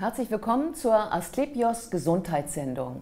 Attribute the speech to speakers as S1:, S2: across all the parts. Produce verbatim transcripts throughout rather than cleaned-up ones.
S1: Herzlich willkommen zur Asklepios Gesundheitssendung.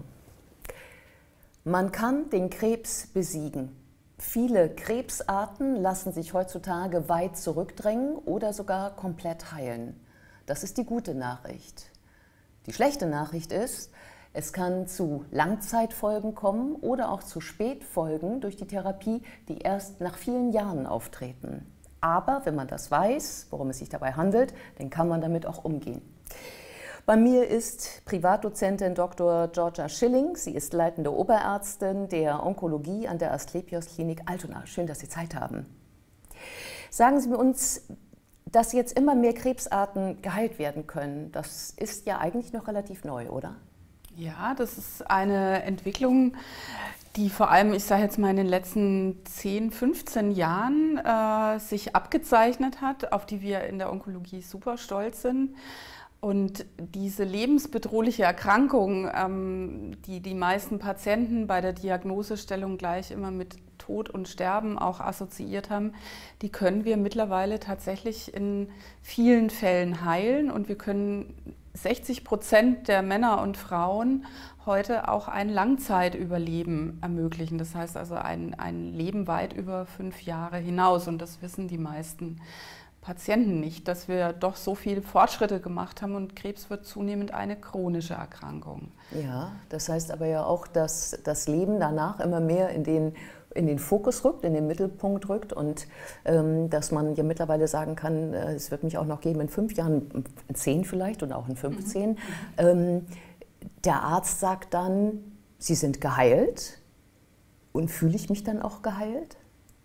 S1: Man kann den Krebs besiegen. Viele Krebsarten lassen sich heutzutage weit zurückdrängen oder sogar komplett heilen. Das ist die gute Nachricht. Die schlechte Nachricht ist, es kann zu Langzeitfolgen kommen oder auch zu Spätfolgen durch die Therapie, die erst nach vielen Jahren auftreten. Aber wenn man das weiß, worum es sich dabei handelt, dann kann man damit auch umgehen. Bei mir ist Privatdozentin Doktor Georgia Schilling. Sie ist leitende Oberärztin der Onkologie an der Asklepios Klinik Altona. Schön, dass Sie Zeit haben. Sagen Sie uns, dass jetzt immer mehr Krebsarten geheilt werden können. Das ist ja eigentlich noch relativ neu, oder?
S2: Ja, das ist eine Entwicklung, die vor allem, ich sage jetzt mal, in den letzten zehn, fünfzehn Jahren äh, sich abgezeichnet hat, auf die wir in der Onkologie super stolz sind. Und diese lebensbedrohliche Erkrankung, ähm, die die meisten Patienten bei der Diagnosestellung gleich immer mit Tod und Sterben auch assoziiert haben, die können wir mittlerweile tatsächlich in vielen Fällen heilen. Und wir können sechzig Prozent der Männer und Frauen heute auch ein Langzeitüberleben ermöglichen. Das heißt also ein, ein Leben weit über fünf Jahre hinaus. Und das wissen die meisten Patienten nicht, dass wir doch so viele Fortschritte gemacht haben und Krebs wird zunehmend eine chronische Erkrankung.
S1: Ja, das heißt aber ja auch, dass das Leben danach immer mehr in den, in den Fokus rückt, in den Mittelpunkt rückt und ähm, dass man ja mittlerweile sagen kann, äh, es wird mich auch noch geben in fünf Jahren, in zehn vielleicht und auch in fünfzehn. Mhm. Ähm, der Arzt sagt dann, Sie sind geheilt und fühle ich mich dann auch geheilt?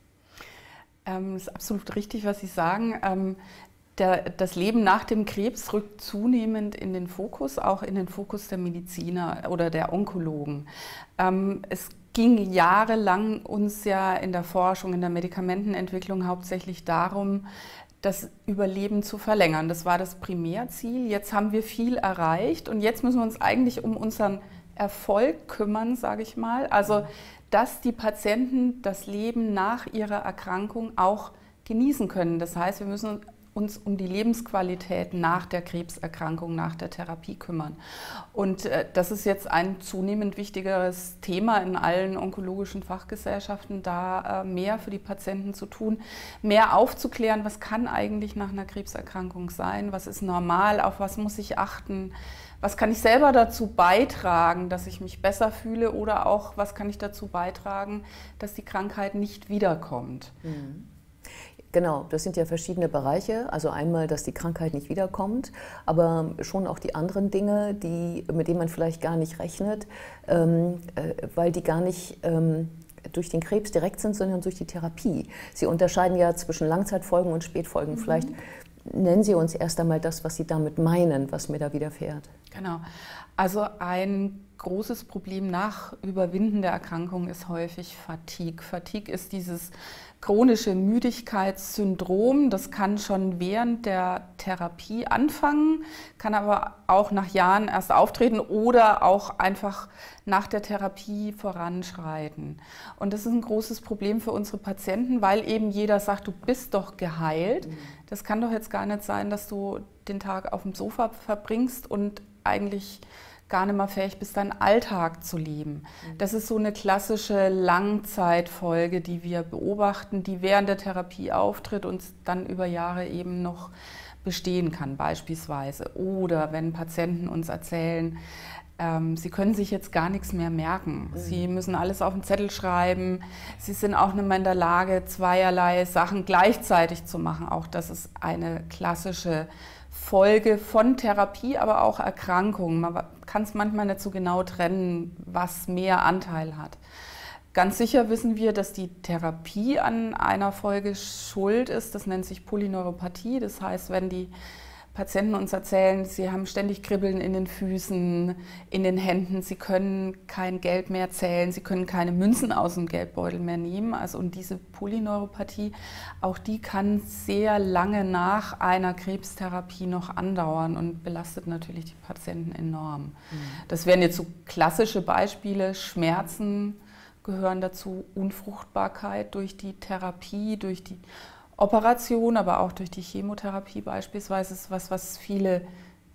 S2: Ähm, das ist absolut richtig, was Sie sagen. Ähm, der, das Leben nach dem Krebs rückt zunehmend in den Fokus, auch in den Fokus der Mediziner oder der Onkologen. Ähm, es ging jahrelang uns ja in der Forschung, in der Medikamentenentwicklung hauptsächlich darum, das Überleben zu verlängern. Das war das Primärziel. Jetzt haben wir viel erreicht und jetzt müssen wir uns eigentlich um unseren Erfolg kümmern, sage ich mal. Also dass die Patienten das Leben nach ihrer Erkrankung auch genießen können. Das heißt, wir müssen uns um die Lebensqualität nach der Krebserkrankung, nach der Therapie kümmern. Und äh, das ist jetzt ein zunehmend wichtigeres Thema in allen onkologischen Fachgesellschaften, da äh, mehr für die Patienten zu tun, mehr aufzuklären, was kann eigentlich nach einer Krebserkrankung sein, was ist normal, auf was muss ich achten. Was kann ich selber dazu beitragen, dass ich mich besser fühle oder auch, was kann ich dazu beitragen, dass die Krankheit nicht wiederkommt?
S1: Mhm. Genau, das sind ja verschiedene Bereiche. Also einmal, dass die Krankheit nicht wiederkommt, aber schon auch die anderen Dinge, die, mit denen man vielleicht gar nicht rechnet, ähm, äh, weil die gar nicht ähm, durch den Krebs direkt sind, sondern durch die Therapie. Sie unterscheiden ja zwischen Langzeitfolgen und Spätfolgen. Mhm. Vielleicht nennen Sie uns erst einmal das, was Sie damit meinen, was mir da widerfährt.
S2: Genau. Also ein großes Problem nach Überwinden der Erkrankung ist häufig Fatigue. Fatigue ist dieses chronische Müdigkeitssyndrom. Das kann schon während der Therapie anfangen, kann aber auch nach Jahren erst auftreten oder auch einfach nach der Therapie voranschreiten. Und das ist ein großes Problem für unsere Patienten, weil eben jeder sagt, du bist doch geheilt. Mhm. Das kann doch jetzt gar nicht sein, dass du den Tag auf dem Sofa verbringst und eigentlich gar nicht mehr fähig bist, deinen Alltag zu leben. Das ist so eine klassische Langzeitfolge, die wir beobachten, die während der Therapie auftritt und dann über Jahre eben noch bestehen kann beispielsweise. Oder wenn Patienten uns erzählen, ähm, sie können sich jetzt gar nichts mehr merken. Mhm. Sie müssen alles auf den Zettel schreiben. Sie sind auch nicht mehr in der Lage, zweierlei Sachen gleichzeitig zu machen. Auch das ist eine klassische Folge von Therapie, aber auch Erkrankungen. Man kann es manchmal nicht so genau trennen, was mehr Anteil hat. Ganz sicher wissen wir, dass die Therapie an einer Folge schuld ist. Das nennt sich Polyneuropathie. Das heißt, wenn die Patienten uns erzählen, sie haben ständig Kribbeln in den Füßen, in den Händen, sie können kein Geld mehr zählen, sie können keine Münzen aus dem Geldbeutel mehr nehmen. Also und diese Polyneuropathie, auch die kann sehr lange nach einer Krebstherapie noch andauern und belastet natürlich die Patienten enorm. Mhm. Das wären jetzt so klassische Beispiele, Schmerzen gehören dazu, Unfruchtbarkeit durch die Therapie, durch die Operation, aber auch durch die Chemotherapie beispielsweise ist was, was viele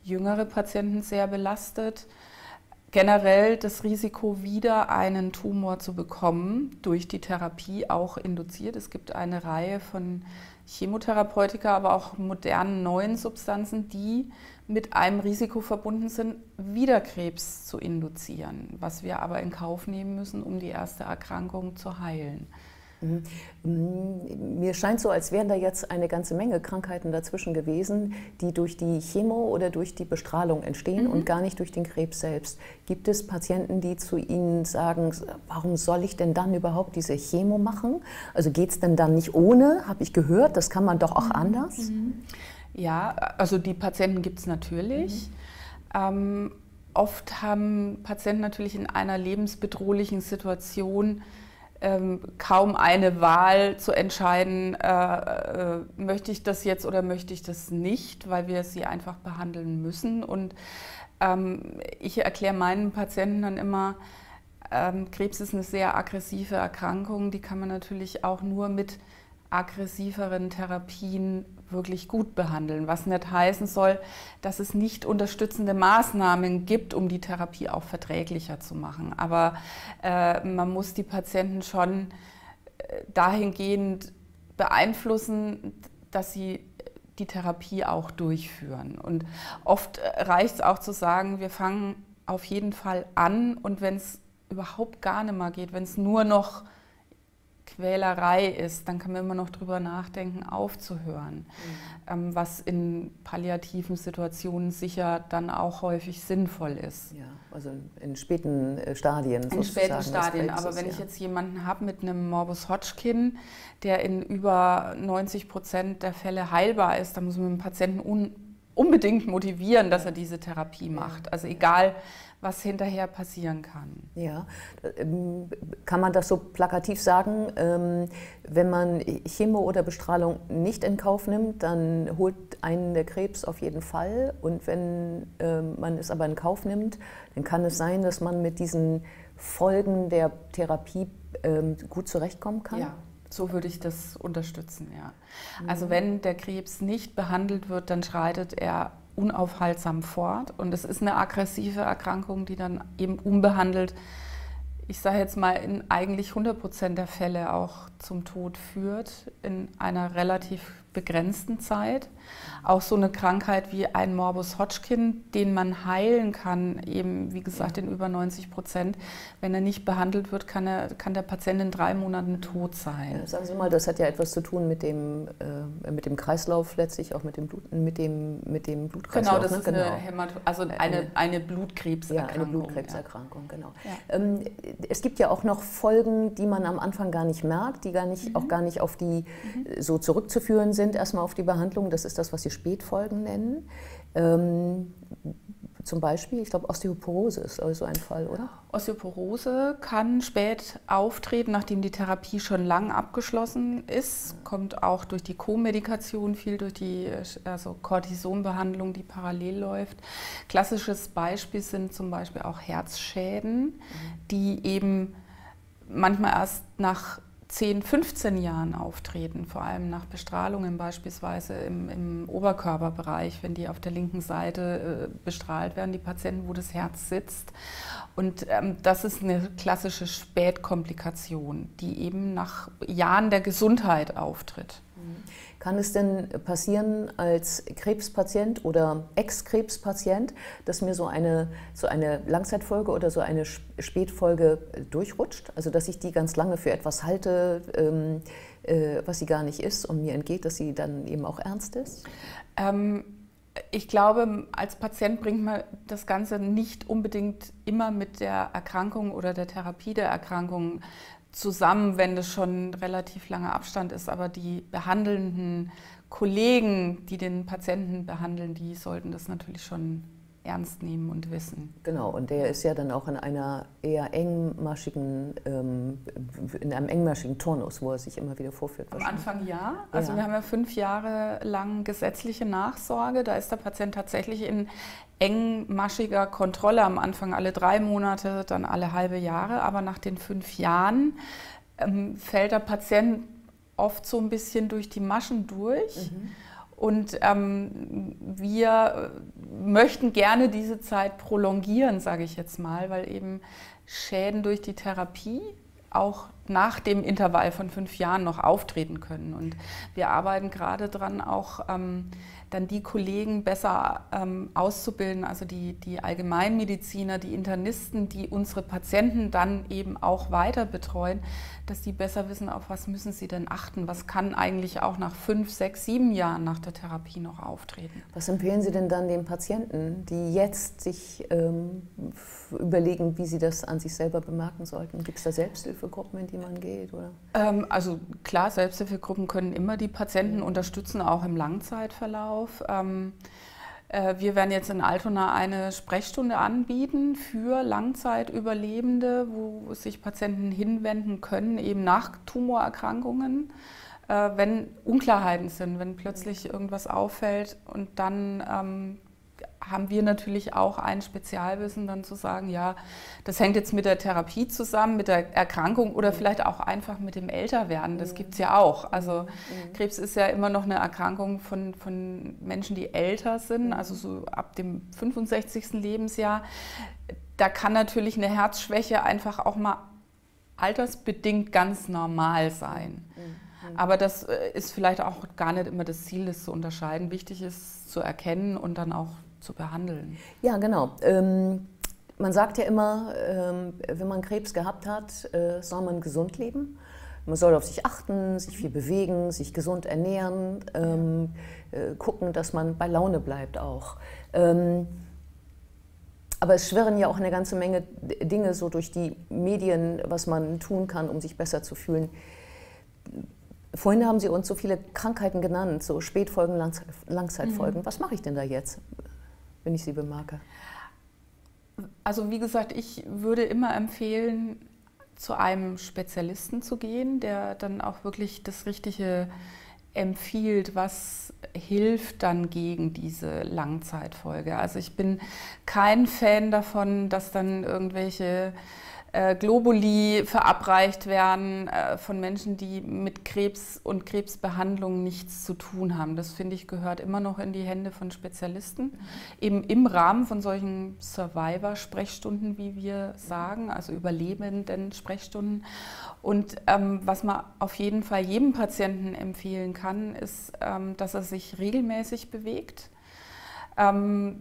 S2: jüngere Patienten sehr belastet. Generell das Risiko, wieder einen Tumor zu bekommen, durch die Therapie auch induziert. Es gibt eine Reihe von Chemotherapeutika, aber auch modernen neuen Substanzen, die mit einem Risiko verbunden sind, wieder Krebs zu induzieren, was wir aber in Kauf nehmen müssen, um die erste Erkrankung zu heilen.
S1: Mir scheint so, als wären da jetzt eine ganze Menge Krankheiten dazwischen gewesen, die durch die Chemo oder durch die Bestrahlung entstehen mhm. und gar nicht durch den Krebs selbst. Gibt es Patienten, die zu Ihnen sagen, warum soll ich denn dann überhaupt diese Chemo machen? Also geht es denn dann nicht ohne? Habe ich gehört, das kann man doch auch mhm. anders?
S2: Ja, also die Patienten gibt es natürlich. Mhm. Ähm, oft haben Patienten natürlich in einer lebensbedrohlichen Situation Ähm, kaum eine Wahl zu entscheiden, äh, äh, möchte ich das jetzt oder möchte ich das nicht, weil wir sie einfach behandeln müssen. Und ähm, ich erkläre meinen Patienten dann immer, ähm, Krebs ist eine sehr aggressive Erkrankung, die kann man natürlich auch nur mit aggressiveren Therapien wirklich gut behandeln, was nicht heißen soll, dass es nicht unterstützende Maßnahmen gibt, um die Therapie auch verträglicher zu machen. Aber äh, man muss die Patienten schon dahingehend beeinflussen, dass sie die Therapie auch durchführen. Und oft reicht es auch zu sagen, wir fangen auf jeden Fall an, und wenn es überhaupt gar nicht mehr geht, wenn es nur noch Quälerei ist, dann kann man immer noch drüber nachdenken, aufzuhören, mhm. ähm, was in palliativen Situationen sicher dann auch häufig sinnvoll ist.
S1: Ja, also in späten Stadien.
S2: In späten Stadien, aber wenn ich jetzt jemanden habe mit einem Morbus Hodgkin, der in über neunzig Prozent der Fälle heilbar ist, dann muss man den Patienten un unbedingt motivieren, dass er diese Therapie macht. Also egal, was hinterher passieren kann.
S1: Ja, kann man das so plakativ sagen, wenn man Chemo oder Bestrahlung nicht in Kauf nimmt, dann holt einen der Krebs auf jeden Fall, und wenn man es aber in Kauf nimmt, dann kann es sein, dass man mit diesen Folgen der Therapie gut zurechtkommen kann?
S2: Ja. So würde ich das unterstützen, ja. Also wenn der Krebs nicht behandelt wird, dann schreitet er unaufhaltsam fort, und es ist eine aggressive Erkrankung, die dann eben unbehandelt, ich sage jetzt mal, in eigentlich hundert Prozent der Fälle auch zum Tod führt, in einer relativ begrenzten Zeit. Auch so eine Krankheit wie ein Morbus Hodgkin, den man heilen kann, eben wie gesagt in über neunzig Prozent. Wenn er nicht behandelt wird, kann, er, kann der Patient in drei Monaten tot sein.
S1: Ja, sagen Sie mal, das hat ja etwas zu tun mit dem, äh, mit dem Kreislauf, letztlich auch mit dem, Blut, mit dem, mit dem Blutkreislauf.
S2: Genau, das
S1: ne?
S2: ist
S1: genau.
S2: eine, Hämato also eine, eine Blutkrebserkrankung.
S1: Ja, eine Blutkrebserkrankung, ja. Genau.
S2: Ja.
S1: Ähm, es gibt ja auch noch Folgen, die man am Anfang gar nicht merkt, die gar nicht, mhm. auch gar nicht auf die mhm. so zurückzuführen sind, erstmal auf die Behandlung. Das ist das, was Sie Spätfolgen nennen. Ähm, zum Beispiel, ich glaube, Osteoporose ist so ein Fall, oder?
S2: Osteoporose kann spät auftreten, nachdem die Therapie schon lang abgeschlossen ist. Kommt auch durch die Co-Medikation, viel durch die also Cortisonbehandlung, die parallel läuft. Klassisches Beispiel sind zum Beispiel auch Herzschäden, mhm. die eben manchmal erst nach zehn, fünfzehn Jahren auftreten, vor allem nach Bestrahlungen beispielsweise im, im Oberkörperbereich, wenn die auf der linken Seite äh, bestrahlt werden, die Patienten, wo das Herz sitzt. Und ähm, das ist eine klassische Spätkomplikation, die eben nach Jahren der Gesundheit auftritt.
S1: Kann es denn passieren als Krebspatient oder Ex-Krebspatient, dass mir so eine, so eine Langzeitfolge oder so eine Spätfolge durchrutscht? Also dass ich die ganz lange für etwas halte, ähm, äh, was sie gar nicht ist, und mir entgeht, dass sie dann eben auch ernst ist?
S2: Ähm, ich glaube, als Patient bringt man das Ganze nicht unbedingt immer mit der Erkrankung oder der Therapie der Erkrankung zusammen, wenn das schon relativ langer Abstand ist, aber die behandelnden Kollegen, die den Patienten behandeln, die sollten das natürlich schon ernst nehmen und wissen.
S1: Genau, und der ist ja dann auch in einer eher engmaschigen, ähm, in einem engmaschigen Turnus, wo er sich immer wieder vorführt.
S2: Am Anfang ja, also
S1: ja.
S2: wir haben ja fünf Jahre lang gesetzliche Nachsorge, da ist der Patient tatsächlich in engmaschiger Kontrolle, am Anfang alle drei Monate, dann alle halbe Jahre, aber nach den fünf Jahren ähm, fällt der Patient oft so ein bisschen durch die Maschen durch. Mhm. Und ähm, wir möchten gerne diese Zeit prolongieren, sage ich jetzt mal, weil eben Schäden durch die Therapie auch nach dem Intervall von fünf Jahren noch auftreten können. Und wir arbeiten gerade daran, auch ähm, dann die Kollegen besser ähm, auszubilden, also die, die Allgemeinmediziner, die Internisten, die unsere Patienten dann eben auch weiter betreuen, dass die besser wissen, auf was müssen sie denn achten, was kann eigentlich auch nach fünf, sechs, sieben Jahren nach der Therapie noch auftreten.
S1: Was empfehlen Sie denn dann den Patienten, die jetzt sich ähm, überlegen, wie sie das an sich selber bemerken sollten? Gibt es da Selbsthilfegruppen, in die man geht? Oder?
S2: Ähm, also klar, Selbsthilfegruppen können immer die Patienten unterstützen, auch im Langzeitverlauf. Ähm, äh, wir werden jetzt in Altona eine Sprechstunde anbieten für Langzeitüberlebende, wo sich Patienten hinwenden können, eben nach Tumorerkrankungen, äh, wenn Unklarheiten sind, wenn plötzlich irgendwas auffällt. Und dann ähm, haben wir natürlich auch ein Spezialwissen, dann zu sagen, ja, das hängt jetzt mit der Therapie zusammen, mit der Erkrankung oder vielleicht auch einfach mit dem Älterwerden. Das gibt es ja auch. Also mhm. Krebs ist ja immer noch eine Erkrankung von, von Menschen, die älter sind, also so ab dem fünfundsechzigsten Lebensjahr. Da kann natürlich eine Herzschwäche einfach auch mal altersbedingt ganz normal sein. Mhm. Aber das ist vielleicht auch gar nicht immer das Ziel, das zu unterscheiden. Wichtig ist zu erkennen und dann auch zu behandeln.
S1: Ja, genau. Ähm, man sagt ja immer, ähm, wenn man Krebs gehabt hat, äh, soll man gesund leben. Man soll auf sich achten, sich viel bewegen, sich gesund ernähren, ähm, äh, gucken, dass man bei Laune bleibt auch. Ähm, aber es schwirren ja auch eine ganze Menge Dinge so durch die Medien, was man tun kann, um sich besser zu fühlen. Vorhin haben Sie uns so viele Krankheiten genannt, so Spätfolgen, Langzeit, Langzeitfolgen. Mhm. Was mache ich denn da jetzt, wenn ich sie bemerke?
S2: Also wie gesagt, ich würde immer empfehlen, zu einem Spezialisten zu gehen, der dann auch wirklich das Richtige empfiehlt, was hilft dann gegen diese Langzeitfolge. Also ich bin kein Fan davon, dass dann irgendwelche äh, Globuli verabreicht werden äh, von Menschen, die mit Krebs und Krebsbehandlung nichts zu tun haben. Das, finde ich, gehört immer noch in die Hände von Spezialisten. Mhm. Eben im Rahmen von solchen Survivor-Sprechstunden, wie wir sagen, also überlebenden Sprechstunden. Und ähm, was man auf jeden Fall jedem Patienten empfehlen kann, ist, ähm, dass er sich regelmäßig bewegt. Ähm,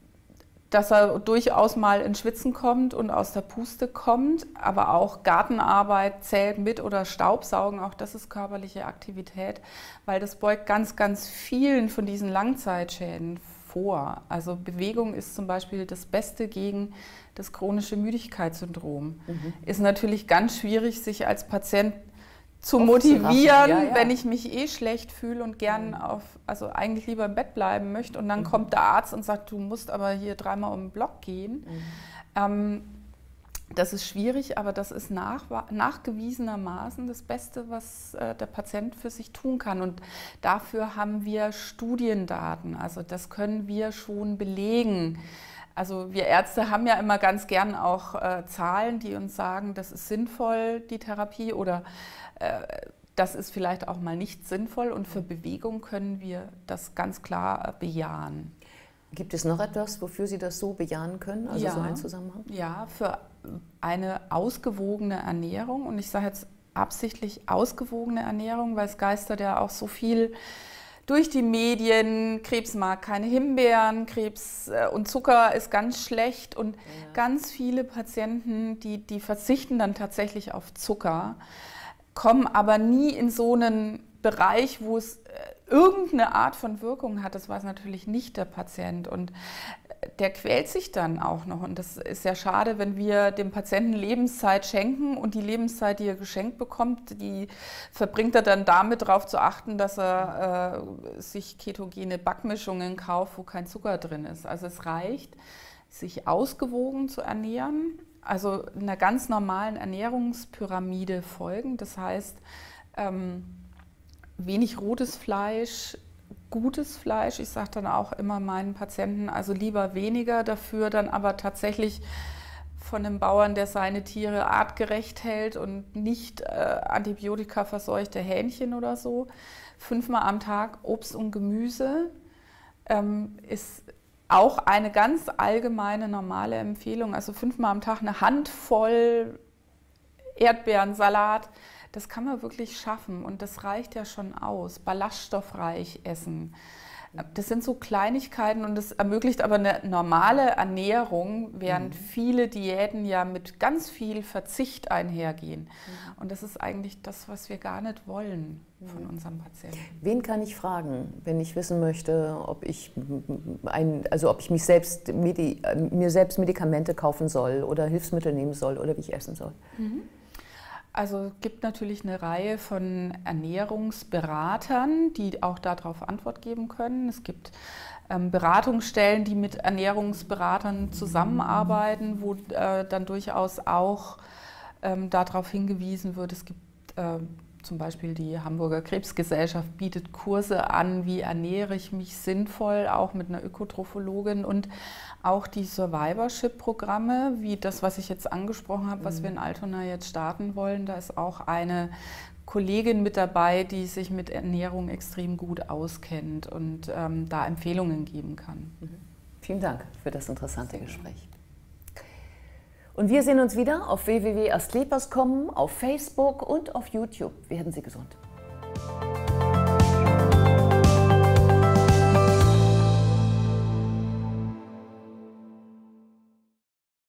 S2: dass er durchaus mal ins Schwitzen kommt und aus der Puste kommt, aber auch Gartenarbeit zählt mit oder Staubsaugen, auch das ist körperliche Aktivität, weil das beugt ganz, ganz vielen von diesen Langzeitschäden vor. Also Bewegung ist zum Beispiel das Beste gegen das chronische Müdigkeitssyndrom. Mhm. Ist natürlich ganz schwierig, sich als Patient zu motivieren, ja, ja. wenn ich mich eh schlecht fühle und gern mhm. auf, also eigentlich lieber im Bett bleiben möchte und dann mhm. kommt der Arzt und sagt, du musst aber hier dreimal um den Block gehen. Mhm. Ähm, das ist schwierig, aber das ist nach, nachgewiesenermaßen das Beste, was äh, der Patient für sich tun kann. Und dafür haben wir Studiendaten, also das können wir schon belegen. Also wir Ärzte haben ja immer ganz gern auch äh, Zahlen, die uns sagen, das ist sinnvoll, die Therapie, oder äh, das ist vielleicht auch mal nicht sinnvoll. Und für Bewegung können wir das ganz klar äh, bejahen.
S1: Gibt es noch etwas, wofür Sie das so bejahen können, also
S2: ja,
S1: so einen Zusammenhang?
S2: Ja, für eine ausgewogene Ernährung. Und ich sage jetzt absichtlich ausgewogene Ernährung, weil es geistert ja auch so viel durch die Medien, Krebs mag keine Himbeeren, Krebs und Zucker ist ganz schlecht und ja. ganz viele Patienten, die, die verzichten dann tatsächlich auf Zucker, kommen aber nie in so einen Bereich, wo es irgendeine Art von Wirkung hat. Das weiß natürlich nicht der Patient und der quält sich dann auch noch. Und das ist ja schade, wenn wir dem Patienten Lebenszeit schenken und die Lebenszeit, die er geschenkt bekommt, die verbringt er dann damit, darauf zu achten, dass er äh, sich ketogene Backmischungen kauft, wo kein Zucker drin ist. Also es reicht, sich ausgewogen zu ernähren, also einer ganz normalen Ernährungspyramide folgen. Das heißt, ähm, wenig rotes Fleisch, gutes Fleisch. Ich sage dann auch immer meinen Patienten, also lieber weniger, dafür dann aber tatsächlich von einem Bauern, der seine Tiere artgerecht hält und nicht äh, Antibiotika verseuchte Hähnchen oder so. Fünfmal am Tag Obst und Gemüse ähm, ist auch eine ganz allgemeine, normale Empfehlung, also fünfmal am Tag eine Handvoll Erdbeerensalat, das kann man wirklich schaffen und das reicht ja schon aus. Ballaststoffreich essen. Das sind so Kleinigkeiten und das ermöglicht aber eine normale Ernährung, während mhm. viele Diäten ja mit ganz viel Verzicht einhergehen. Mhm. Und das ist eigentlich das, was wir gar nicht wollen von unseren Patienten.
S1: Wen kann ich fragen, wenn ich wissen möchte, ob ich, ein, also ob ich mich selbst, mir selbst Medikamente kaufen soll oder Hilfsmittel nehmen soll oder wie ich essen soll?
S2: Mhm. Also es gibt natürlich eine Reihe von Ernährungsberatern, die auch darauf Antwort geben können. Es gibt ähm, Beratungsstellen, die mit Ernährungsberatern zusammenarbeiten, wo äh, dann durchaus auch ähm, darauf hingewiesen wird. Es gibt äh, zum Beispiel die Hamburger Krebsgesellschaft bietet Kurse an, wie ernähre ich mich sinnvoll, auch mit einer Ökotrophologin, und auch die Survivorship-Programme, wie das, was ich jetzt angesprochen habe, was wir in Altona jetzt starten wollen. Da ist auch eine Kollegin mit dabei, die sich mit Ernährung extrem gut auskennt und ähm, da Empfehlungen geben kann.
S1: Vielen Dank für das interessante Gespräch. Und wir sehen uns wieder auf w w w punkt asklepios punkt com, auf Facebook und auf YouTube. Werden Sie gesund.